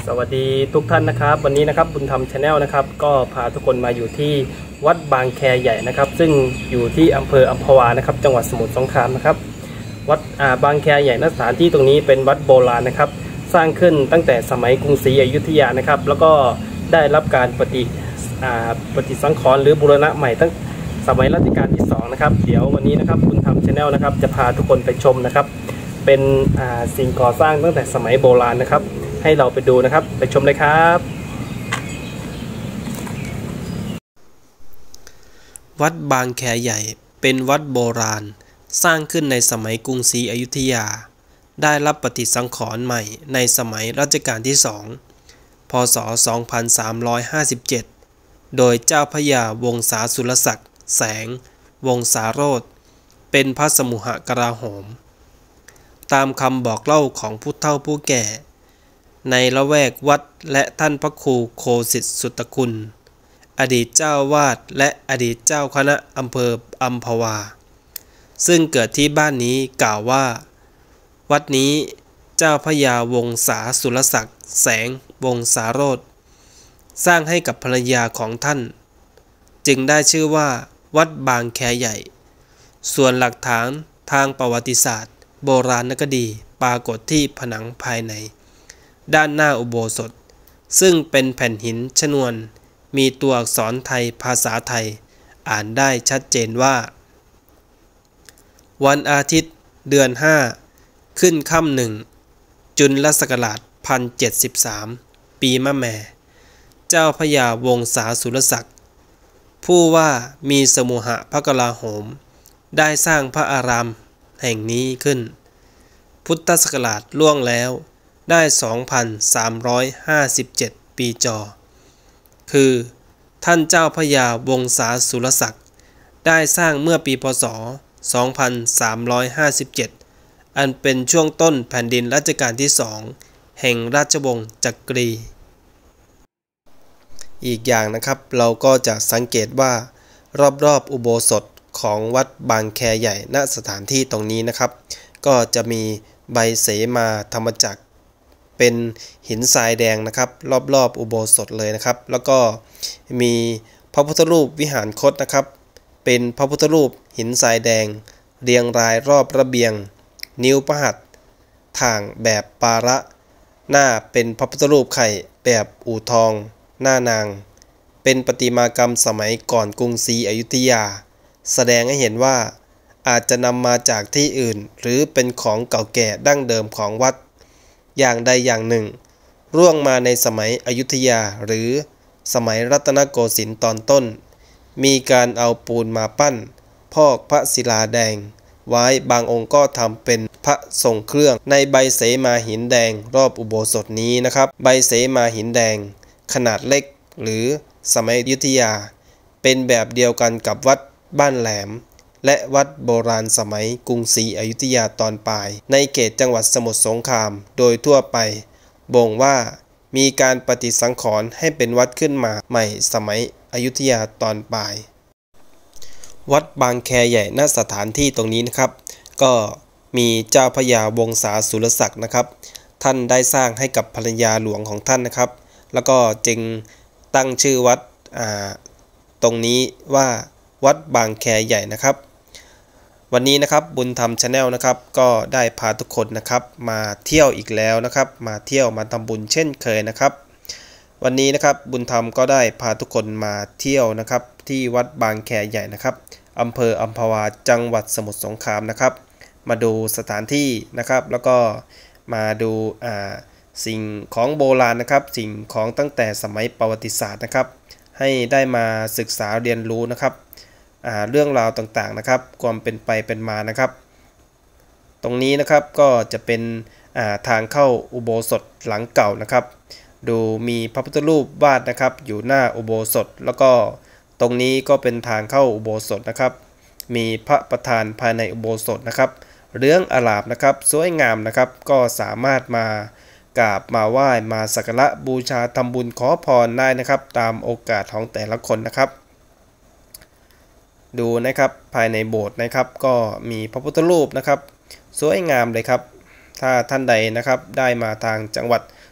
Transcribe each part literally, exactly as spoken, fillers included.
สวัสดีทุกท่านนะครับวันนี้นะครับบุญธรรมชาแนลนะครับก็พาทุกคนมาอยู่ที่วัดบางแคใหญ่นะครับซึ่งอยู่ที่อำเภออัมพวานะครับจังหวัดสมุทรสงครามนะครับวัดอ่าบางแคใหญ่ณสถานที่ตรงนี้เป็นวัดโบราณนะครับสร้างขึ้นตั้งแต่สมัยกรุงศรีอยุธยานะครับแล้วก็ได้รับการปฏิอ่าปฏิสังขรณ์หรือบูรณะใหม่ตั้งสมัยรัชกาลที่สองนะครับเดี๋ยววันนี้นะครับบุญธรรมชาแนลนะครับจะพาทุกคนไปชมนะครับเป็นอ่าสิ่งก่อสร้างตั้งแต่สมัยโบราณนะครับให้เราไปดูนะครับไปชมเลยครับวัดบางแคใหญ่เป็นวัดโบราณสร้างขึ้นในสมัยกรุงศรีอยุธยาได้รับปฏิสังขรณ์ใหม่ในสมัยรัชกาลที่สองพ.ศ. สองพันสามร้อยห้าสิบเจ็ดโดยเจ้าพระยาวงศาสุรศักดิ์แสงวงศาโรจน์เป็นพระสมุหกราโหมตามคำบอกเล่าของผู้เฒ่าผู้แก่ในละแวกวัดและท่านพระครูโคสิทธิสุตคุณอดีตเจ้าวาดและอดีตเจ้าคณะอำเภออัมพวาซึ่งเกิดที่บ้านนี้กล่าวว่าวัดนี้เจ้าพระยาวงศาสุรศักดิ์แสงวงศาโรจน์สร้างให้กับภรรยาของท่านจึงได้ชื่อว่าวัดบางแคใหญ่ส่วนหลักฐานทางประวัติศาสตร์โบราณคดีปรากฏที่ผนังภายในด้านหน้าอุโบสถซึ่งเป็นแผ่นหินชนวนมีตัวอักษรไทยภาษาไทยอ่านได้ชัดเจนว่าวันอาทิตย์เดือนห้าขึ้นค่ำหนึ่งจุลศักราชพันเจ็ดสิบสามปีมะแม่เจ้าพระยาวงศาสุรศักดิ์ผู้ว่ามีสมุหพระกลาโหมได้สร้างพระอารามแห่งนี้ขึ้นพุทธศักราชล่วงแล้วได้ สองพันสามร้อยห้าสิบเจ็ด ปีจอคือท่านเจ้าพระยาวงศาสุรศักดิ์ได้สร้างเมื่อปีพ.ศ. สองพันสามร้อยห้าสิบเจ็ด อันเป็นช่วงต้นแผ่นดินรัชกาลที่สองแห่งราชวงศ์จักรีอีกอย่างนะครับเราก็จะสังเกตว่ารอบๆอุโบสถของวัดบางแคใหญ่ณสถานที่ตรงนี้นะครับก็จะมีใบเสมาธรรมจักรเป็นหินทรายแดงนะครับรอบๆอุโบสถเลยนะครับแล้วก็มีพระพุทธรูปวิหารคตนะครับเป็นพระพุทธรูปหินทรายแดงเรียงรายรอบระเบียงนิ้วพระหัตถ์ถ่างแบบปาระหน้าเป็นพระพุทธรูปไข่แบบอู่ทองหน้านางเป็นประติมากรรมสมัยก่อนกรุงศรีอยุธยาแสดงให้เห็นว่าอาจจะนำมาจากที่อื่นหรือเป็นของเก่าแก่ดั้งเดิมของวัดอย่างใดอย่างหนึ่งร่วงมาในสมัยอยุธยาหรือสมัยรัตนโกสินทร์ตอนต้นมีการเอาปูนมาปั้นพอกพระศิลาแดงไว้บางองค์ก็ทำเป็นพระทรงเครื่องในใบเสมาหินแดงรอบอุโบสถนี้นะครับใบเสมาหินแดงขนาดเล็กหรือสมัยอยุธยาเป็นแบบเดียวกันกับวัดบ้านแหลมและวัดโบราณสมัยกรุงศรีอยุธยาตอนปลายในเขตจังหวัดสมุทรสงครามโดยทั่วไปบ่งว่ามีการปฏิสังขรณ์ให้เป็นวัดขึ้นมาใหม่สมัยอยุธยาตอนปลายวัดบางแคใหญ่ณสถานที่ตรงนี้นะครับก็มีเจ้าพระยาวงศาสุรศักดิ์นะครับท่านได้สร้างให้กับภรรยาหลวงของท่านนะครับแล้วก็จึงตั้งชื่อวัดอ่าตรงนี้ว่าวัดบางแคใหญ่นะครับวันนี้นะครับบุญธรรมชาแนลนะครับก็ได้พาทุกคนนะครับมาเที่ยวอีกแล้วนะครับมาเที่ยวมาทำบุญเช่นเคยนะครับวันนี้นะครับบุญธรรมก็ได้พาทุกคนมาเที่ยวนะครับที่วัดบางแคใหญ่นะครับอำเภออัมพวาจังหวัดสมุทรสงครามนะครับมาดูสถานที่นะครับแล้วก็มาดูอ่าสิ่งของโบราณนะครับสิ่งของตั้งแต่สมัยประวัติศาสตร์นะครับให้ได้มาศึกษาเรียนรู้นะครับเรื่องราวต่างๆนะครับความเป็นไปเป็นมานะครับตรงนี้นะครับก็จะเป็นทางเข้าอุโบสถหลังเก่านะครับดูมีพระพุทธรูปวาดนะครับอยู่หน้าอุโบสถแล้วก็ตรงนี้ก็เป็นทางเข้าอุโบสถนะครับมีพระประธานภายในอุโบสถนะครับเรื่องอลามนะครับสวยงามนะครับก็สามารถมากราบมาไหว้มาสักการะบูชาทำบุญขอพรได้นะครับตามโอกาสของแต่ละคนนะครับดูนะครับภายในโบสถ์นะครับก็มีพระพุทธรูปนะครับสวยงามเลยครับถ้าท่านใดนะครับได้มาทางจังหวัด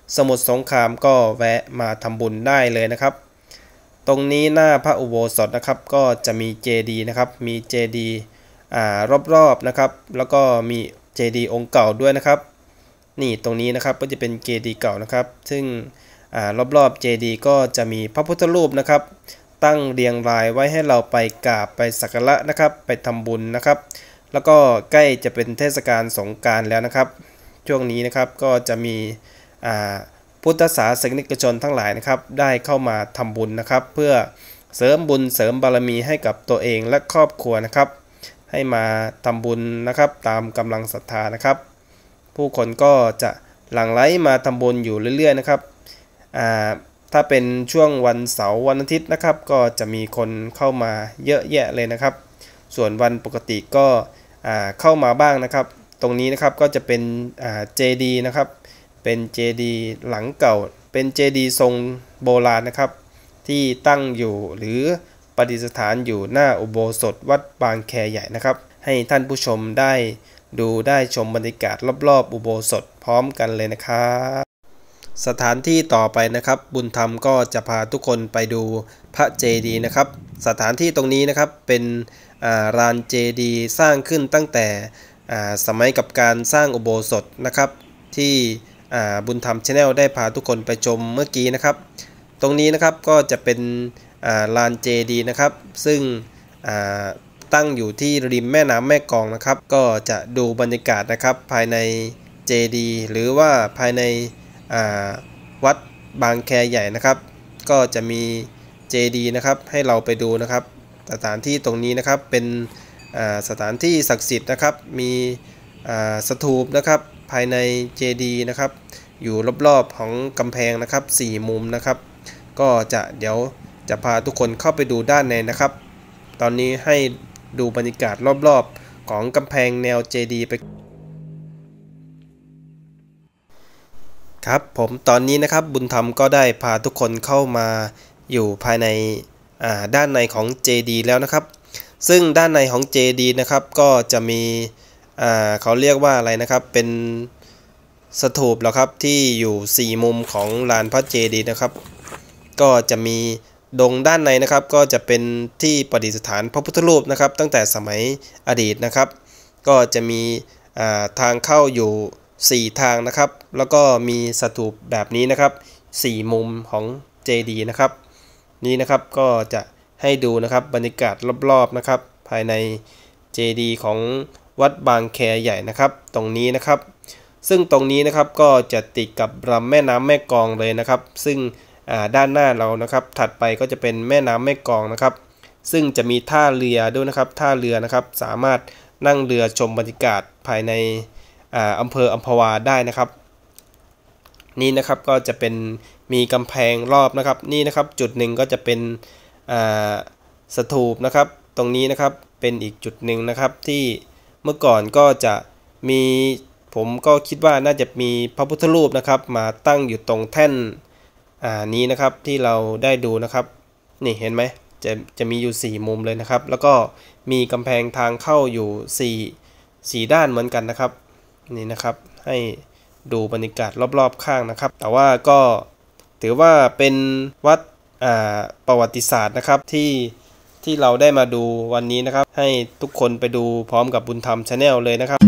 สมุทรสงครามก็แวะมาทำบุญได้เลยนะครับตรงนี้หน้าพระอุโบสถนะครับก็จะมีเจดีย์นะครับมีเจดีย์อ่ารอบๆนะครับแล้วก็มีเจดีย์องค์เก่าด้วยนะครับนี่ตรงนี้นะครับก็จะเป็นเจดีย์เก่านะครับซึ่งอ่ารอบๆเจดีย์ก็จะมีพระพุทธรูปนะครับตั้งเรียงรายไว้ให้เราไปกราบไปสักการะนะครับไปทำบุญนะครับแล้วก็ใกล้จะเป็นเทศกาลสงกรานต์แล้วนะครับช่วงนี้นะครับก็จะมีอ่าพุทธศาสนิกชนทั้งหลายนะครับได้เข้ามาทำบุญนะครับเพื่อเสริมบุญเสริมบารมีให้กับตัวเองและครอบครัวนะครับให้มาทำบุญนะครับตามกำลังศรัทธานะครับผู้คนก็จะหลั่งไหลมาทำบุญอยู่เรื่อยๆนะครับอ่าถ้าเป็นช่วงวันเสาร์วันอาทิตย์นะครับก็จะมีคนเข้ามาเยอะแยะเลยนะครับส่วนวันปกติก็เข้ามาบ้างนะครับตรงนี้นะครับก็จะเป็นเจดีย์นะครับเป็นเจดีย์หลังเก่าเป็นเจดีย์ทรงโบราณนะครับที่ตั้งอยู่หรือประดิษฐานอยู่หน้าอุโบสถวัดบางแคใหญ่นะครับให้ท่านผู้ชมได้ดูได้ชมบรรยากาศรอบๆอุโบสถพร้อมกันเลยนะครับสถานที่ต่อไปนะครับบุญธรรมก็จะพาทุกคนไปดูพระเจดีย์นะครับสถานที่ตรงนี้นะครับเป็นลานเจดีย์สร้างขึ้นตั้งแต่สมัยกับการสร้างอุโบสถนะครับที่บุญธรรม Channel ได้พาทุกคนไปชมเมื่อกี้นะครับตรงนี้นะครับก็จะเป็นลานเจดีย์นะครับซึ่งตั้งอยู่ที่ริมแม่น้ำแม่กลองนะครับก็จะดูบรรยากาศนะครับภายในเจดีย์หรือว่าภายในวัดบางแคใหญ่นะครับก็จะมีเจดีย์นะครับให้เราไปดูนะครับสถานที่ตรงนี้นะครับเป็นสถานที่ศักดิ์สิทธิ์นะครับมีสถูปนะครับภายในเจดีย์นะครับอยู่รอบๆของกำแพงนะครับสี่มุมนะครับก็จะเดี๋ยวจะพาทุกคนเข้าไปดูด้านในนะครับตอนนี้ให้ดูบรรยากาศรอบๆของกำแพงแนวเจดีย์ไปครับผมตอนนี้นะครับบุญธรรมก็ได้พาทุกคนเข้ามาอยู่ภายในด้านในของเจดีย์แล้วนะครับซึ่งด้านในของเจดีย์นะครับก็จะมีเขาเรียกว่าอะไรนะครับเป็นสถูปแล้วครับที่อยู่สี่มุมของลานพระเจดีย์นะครับก็จะมีดงด้านในนะครับก็จะเป็นที่ประดิษฐานพระพุทธรูปนะครับตั้งแต่สมัยอดีตนะครับก็จะมีทางเข้าอยู่สี่ทางนะครับแล้วก็มีสถูปแบบนี้นะครับสี่มุมของเจดีย์นะครับนี้นะครับก็จะให้ดูนะครับบรรยากาศรอบๆนะครับภายในเจดีย์ของวัดบางแคใหญ่นะครับตรงนี้นะครับซึ่งตรงนี้นะครับก็จะติดกับลำแม่น้ำแม่กลองเลยนะครับซึ่งด้านหน้าเรานะครับถัดไปก็จะเป็นแม่น้ำแม่กลองนะครับซึ่งจะมีท่าเรือด้วยนะครับท่าเรือนะครับสามารถนั่งเรือชมบรรยากาศภายในอำเภออัมพวาได้นะครับนี่นะครับก็จะเป็นมีกำแพงรอบนะครับนี่นะครับจุดหนึ่งก็จะเป็นสถูปนะครับตรงนี้นะครับเป็นอีกจุดหนึ่งนะครับที่เมื่อก่อนก็จะมีผมก็คิดว่าน่าจะมีพระพุทธรูปนะครับมาตั้งอยู่ตรงแท่นอ่านี้นะครับที่เราได้ดูนะครับนี่เห็นไหมจะจะมีอยู่สี่มุมเลยนะครับแล้วก็มีกำแพงทางเข้าอยู่สี่ สี่ด้านเหมือนกันนะครับนี่นะครับให้ดูบรรยากาศรอบๆข้างนะครับแต่ว่าก็ถือว่าเป็นวัดอ่าประวัติศาสตร์นะครับที่ที่เราได้มาดูวันนี้นะครับให้ทุกคนไปดูพร้อมกับบุญธรรม Channel เลยนะครับ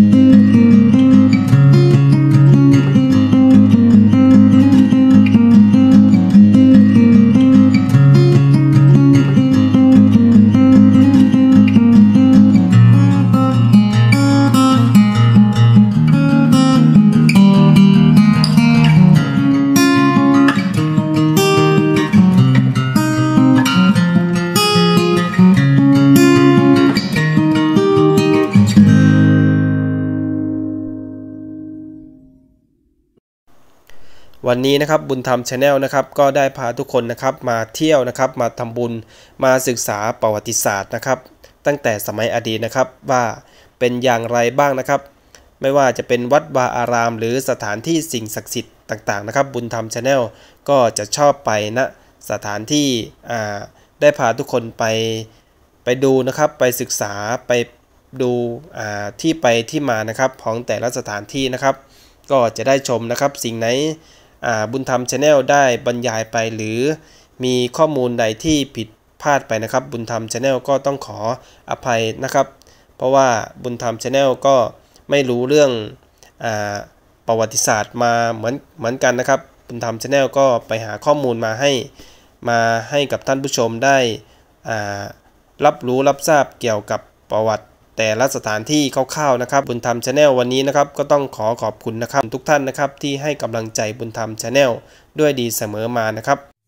วันนี้นะครับบุญธรรม Channel นะครับก็ได้พาทุกคนนะครับมาเที่ยวนะครับมาทำบุญมาศึกษาประวัติศาสตร์นะครับตั้งแต่สมัยอดีตนะครับว่าเป็นอย่างไรบ้างนะครับไม่ว่าจะเป็นวัดวาอารามหรือสถานที่สิ่งศักดิ์สิทธิ์ต่างๆนะครับบุญธรรม Channel ก็จะชอบไปณสถานที่อ่าได้พาทุกคนไปไปดูนะครับไปศึกษาไปดูอ่าที่ไปที่มานะครับของแต่ละสถานที่นะครับก็จะได้ชมนะครับสิ่งไหนบุญธรรมชาแนลได้บรรยายไปหรือมีข้อมูลใดที่ผิดพลาดไปนะครับบุญธรรมชาแนลก็ต้องขออภัยนะครับเพราะว่าบุญธรรมชาแนลก็ไม่รู้เรื่องอ่าประวัติศาสตร์มาเหมือนเหมือนกันนะครับบุญธรรมชาแนลก็ไปหาข้อมูลมาให้มาให้กับท่านผู้ชมได้อ่ารับรู้รับทราบเกี่ยวกับประวัติแต่ละสถานที่คร่าวๆนะครับบุญธรรมชาแนลวันนี้นะครับก็ต้องขอขอบคุณนะครับทุกท่านนะครับที่ให้กำลังใจบุญธรรมชาแนลด้วยดีเสมอมานะครับ